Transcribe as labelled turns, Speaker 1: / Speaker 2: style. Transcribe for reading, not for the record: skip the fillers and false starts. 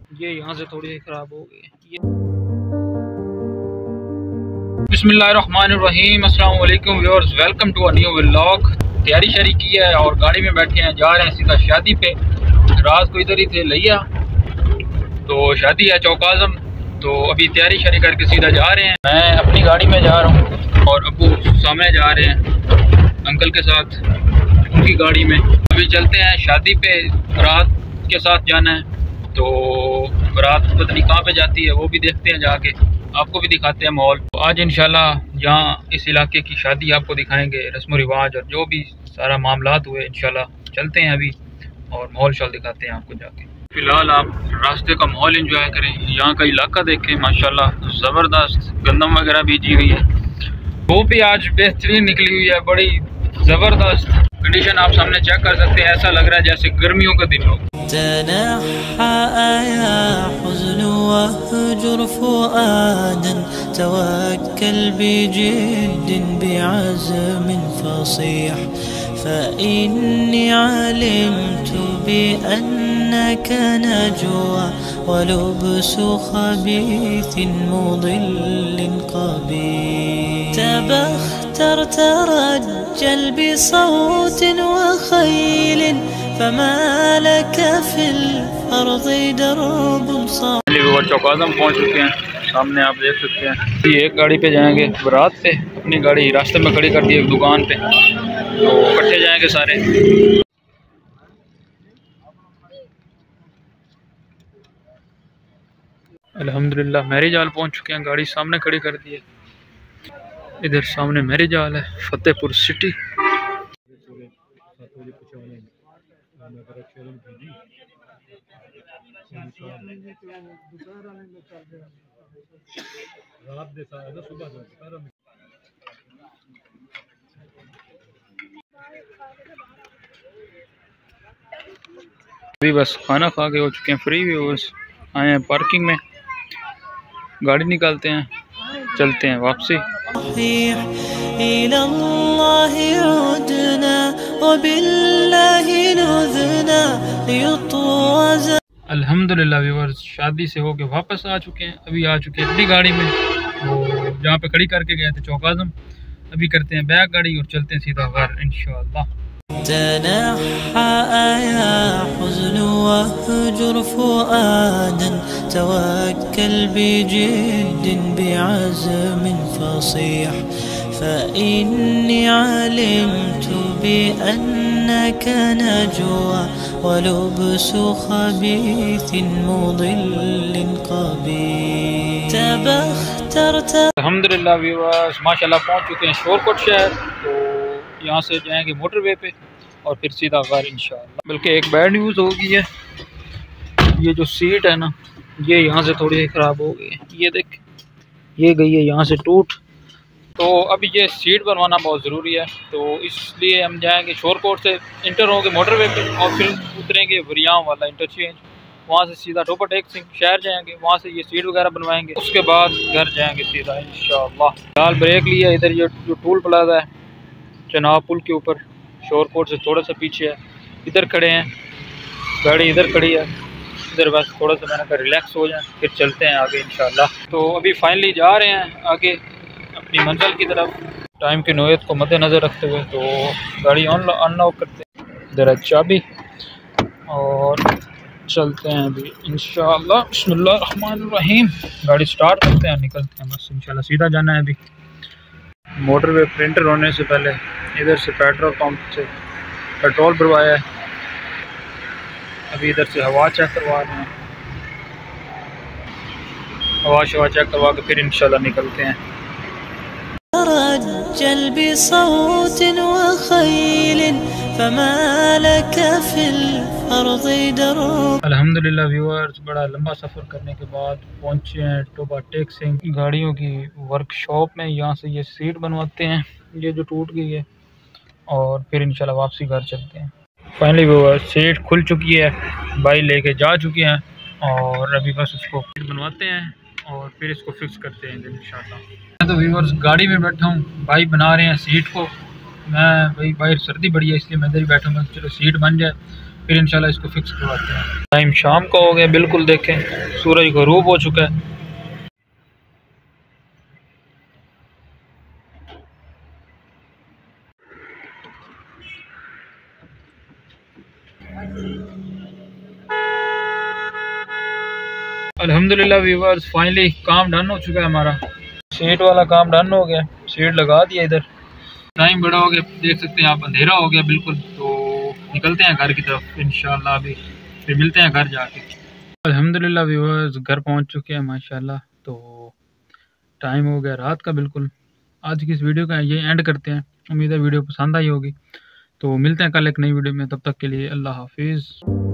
Speaker 1: ये यहाँ से थोड़ी ख़राब हो गई। बिस्मिल्लाहिर्रहमानिर्रहीम, अस्सलाम वालेकुम viewers, welcome to a new vlog. तैयारी शरी की है और गाड़ी में बैठे हैं, जा रहे हैं सीधा शादी पे। रात को इधर ही थे लिया, तो शादी है चौक आज़म, तो अभी तैयारी शरी करके सीधा जा रहे हैं। मैं अपनी गाड़ी में जा रहा हूँ और अबू सामने जा रहे हैं अंकल के साथ उनकी गाड़ी में। अभी चलते हैं शादी पे, रात के साथ जाना है, तो रात पता नहीं कहाँ पे जाती है, वो भी देखते हैं, जाके आपको भी दिखाते हैं माहौल। तो आज इंशाल्लाह यहाँ इस इलाके की शादी आपको दिखाएंगे, रस्म रिवाज और जो भी सारा मामलात हुए इंशाल्लाह। चलते हैं अभी और माहौल शाल दिखाते हैं आपको जाके। फ़िलहाल आप रास्ते का माहौल एंजॉय करें, यहाँ का इलाका देखें, माशाल्लाह ज़बरदस्त गंदम वगैरह बीजी हुई है। वो भी आज बेहतरीन निकली हुई है, बड़ी ज़बरदस्त कंडीशन आप सामने चेक कर सकते हैं। ऐसा लग रहा है जैसे गर्मियों का दिन हो।
Speaker 2: ولبس خبيث مضل قبيح تبختر ترجل بصوت وخيل فما لك في الأرض درب صعب।
Speaker 1: चौक आज़म पहुँच चुके हैं, सामने आप देख सकते हैं। ये एक गाड़ी पे जाएंगे बारात पे, अपनी गाड़ी रास्ते में खड़ी कर दी एक दुकान पे, तो इकट्ठे जाएंगे सारे। अल्हम्दुलिल्लाह मैरिज हॉल पहुंच चुके हैं, गाड़ी सामने खड़ी कर दी है। इधर सामने मैरिज हॉल है, फतेहपुर सिटी। अभी बस खाना खा के हो चुके हैं फ्री, भी बस आए हैं पार्किंग में, गाड़ी निकालते हैं, चलते हैं वापसी। अल्हम्दुलिल्लाह व्यूअर्स, शादी से होके वापस आ चुके हैं। अभी आ चुके हैं अपनी गाड़ी में, तो जहाँ पे खड़ी करके गए थे चौक आज़म, अभी करते हैं बैक गाड़ी और चलते हैं सीधा घर इंशाअल्लाह।
Speaker 2: تنحى يا حزن واهجر فؤادا توكل بجد بعزم فصيح فإني علمت بأنك نجوى ولبس خبيث مضل قبيح تبخترت।
Speaker 1: अल्हम्दुलिल्लाह व्यूअर्स, माशाल्लाह पहुँच चुके हैं शोरकोट शहर, तो यहाँ से जाएंगे मोटरवे पे और फिर सीधा घर इंशाअल्लाह। बल्कि एक बैड न्यूज़ हो गई है, ये जो सीट है ना, ये यहाँ से थोड़ी ख़राब हो गई है। ये देख, ये गई है यहाँ से टूट, तो अभी ये सीट बनवाना बहुत ज़रूरी है, तो इसलिए हम जाएंगे शोरकोट से, इंटर होंगे मोटरवे पे और फिर उतरेंगे वरियाम वाला इंटरचेंज, वहाँ से सीधा टोपा टेक सिंह शहर जाएंगे, वहाँ से ये सीट वगैरह बनवाएंगे, उसके बाद घर जाएंगे सीधा इंशाअल्लाह। फिलहाल ब्रेक लिया, इधर ये जो टूल प्लाजा है चनाब पुल के ऊपर, शोरकोट से थोड़ा सा पीछे है, इधर खड़े हैं, गाड़ी इधर खड़ी है, इधर बस थोड़ा सा मैंने कहा रिलैक्स हो जाए, फिर चलते हैं आगे इंशाअल्लाह। तो अभी फाइनली जा रहे हैं आगे अपनी मंजिल की तरफ, टाइम की नोयत को मद्देनज़र रखते हुए। तो गाड़ी अनलॉक करते हैं, इधर चाबी, और चलते हैं अभी इंशाअल्लाह। बिस्मिल्लाहिर्रहमानिर्रहीम, गाड़ी स्टार्ट करते हैं, निकलते हैं बस इंशाअल्लाह। सीधा जाना है अभी मोटरवे। प्रिंटर होने से पहले इधर से पेट्रोल पंप से पेट्रोल भरवाया है, अभी इधर से हवा चेक करवा रहे हैं, हवा शवा चेक करवा के फिर इंशाल्लाह निकलते हैं।
Speaker 2: ترجل بصوت وخيل فما لك في الأرض درب।
Speaker 1: अल्हम्दुलिल्लाह व्यूअर्स, बड़ा लंबा सफ़र करने के बाद पहुँचे हैं टोपा टेक सिंह गाड़ियों की वर्कशॉप में। यहाँ से ये सीट बनवाते हैं, ये जो टूट गई है, और फिर इंशाल्लाह वापसी घर चलते हैं। फाइनली व्यूअर्स, सीट खुल चुकी है, भाई लेके जा चुके हैं, और अभी बस उसको बनवाते हैं और फिर इसको फिक्स करते हैं इंशाल्लाह। मैं तो व्यूअर्स गाड़ी में बैठा हूँ, भाई बना रहे हैं सीट को। मैं भाई बाहर सर्दी बड़ी है इसलिए मैं इधर ही बैठा हूँ, चलो सीट बन जाए फिर इंशाल्लाह इसको फिक्स करवाते हैं। टाइम शाम का हो गया बिल्कुल, देखें सूरज गरूब हो चुका है। अल्हम्दुलिल्लाह व्यूअर्स, फाइनली काम डन हो चुका है हमारा। सीट वाला काम डन हो गया, सीट लगा दिया इधर। टाइम बड़ा हो गया, देख सकते हैं आप, अंधेरा हो गया बिल्कुल। तो निकलते हैं घर की तरफ इंशाल्लाह, अभी फिर मिलते हैं घर जाके। अल्हम्दुलिल्लाह व्यूअर्स, घर पहुंच चुके हैं माशाल्लाह। तो टाइम हो गया रात का बिल्कुल। आज की इस वीडियो का ये एंड करते हैं। उम्मीद है वीडियो पसंद आई होगी। तो मिलते हैं कल एक नई वीडियो में, तब तक के लिए अल्लाह हाफिज़।